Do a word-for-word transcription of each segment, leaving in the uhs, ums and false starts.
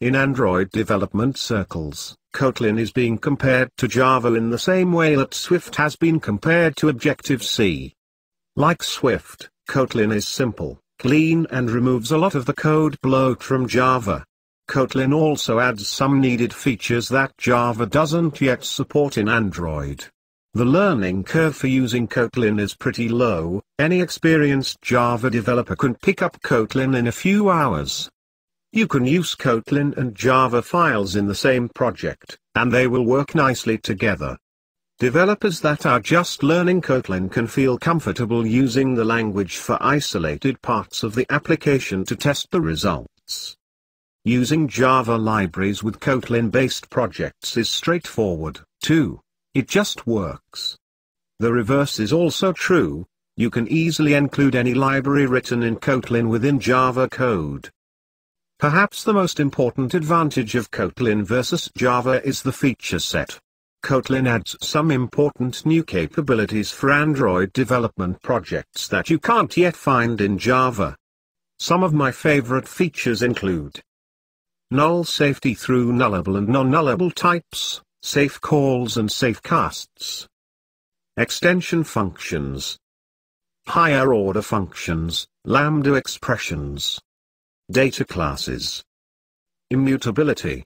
In Android development circles, Kotlin is being compared to Java in the same way that Swift has been compared to Objective-C. Like Swift, Kotlin is simple, clean and removes a lot of the code bloat from Java. Kotlin also adds some needed features that Java doesn't yet support in Android. The learning curve for using Kotlin is pretty low. Any experienced Java developer can pick up Kotlin in a few hours. You can use Kotlin and Java files in the same project, and they will work nicely together. Developers that are just learning Kotlin can feel comfortable using the language for isolated parts of the application to test the results. Using Java libraries with Kotlin-based projects is straightforward, too. It just works. The reverse is also true. You can easily include any library written in Kotlin within Java code. Perhaps the most important advantage of Kotlin versus Java is the feature set. Kotlin adds some important new capabilities for Android development projects that you can't yet find in Java. Some of my favorite features include null safety through nullable and non-nullable types, safe calls and safe casts, extension functions, higher order functions, lambda expressions, data classes, immutability,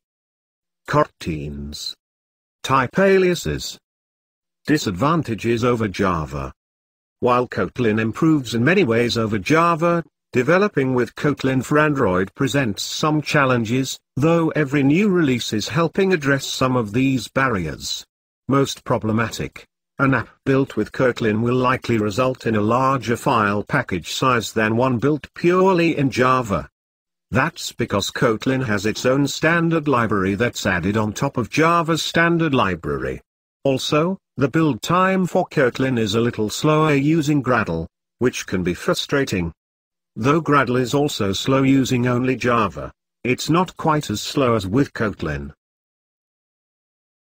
coroutines, type aliases. Disadvantages over Java. While Kotlin improves in many ways over Java, developing with Kotlin for Android presents some challenges, though every new release is helping address some of these barriers. Most problematic. An app built with Kotlin will likely result in a larger file package size than one built purely in Java. That's because Kotlin has its own standard library that's added on top of Java's standard library. Also, the build time for Kotlin is a little slower using Gradle, which can be frustrating. Though Gradle is also slow using only Java, it's not quite as slow as with Kotlin.